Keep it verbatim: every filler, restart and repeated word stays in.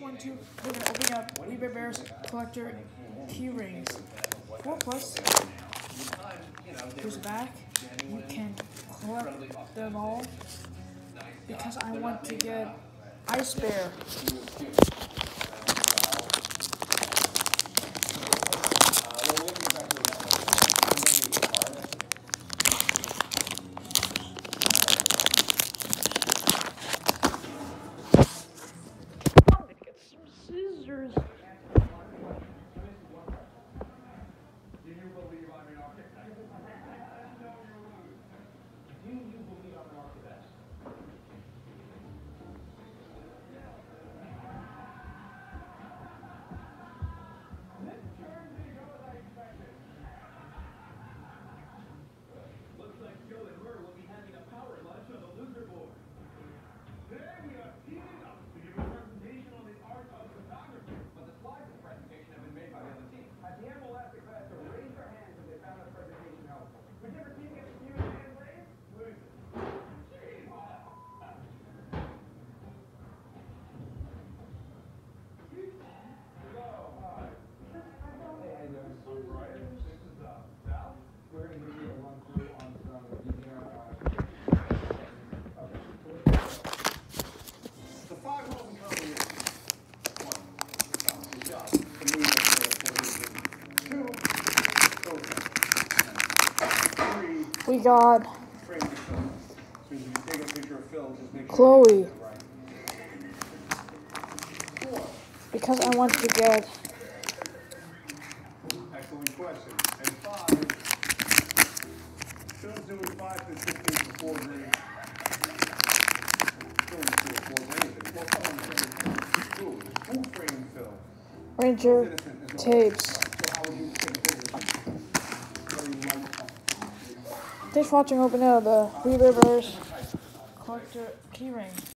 one, two, we're gonna open up Weber Bears Collector keyrings. Four plus. Here's the back. You can collect them all because I want to get Ice Bear. Scissors. Do you believe I'm an architect? Do you believe I'm an architect? This turn didn't go as I expected. Looks like Joe and Murr will be having a power lunch on the loser board. Today we are teaming up to give a presentation on the art of photography. But the slides of the presentation have been made by the other team. At the end, we'll ask the class to raise their hands if they found the presentation helpful. Whichever team gets the fewest hands raised, loses. Jeez. Hello, hi. Hey, I'm Brian. This is uh, Val. We're going to give you a run through on some beginner uh, the five Roman combinations. One, good job. The move Two, Three, We got frame the film. So if you take a picture of film, just make sure Chloe. you get it right. Four. Because I want to get Excellent question. And five. Film's doing five to sixteen to four grades. Film's doing four grades. Well, someone saying two. Two frame film. Ranger tapes. So how would you take a picture? Very light. Thanks for watching. Open up the Weber Bears Collector keyring.